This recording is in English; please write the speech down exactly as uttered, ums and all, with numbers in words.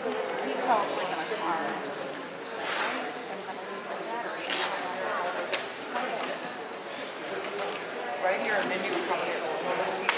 He fell asleep in a car. Right here, and then you come here.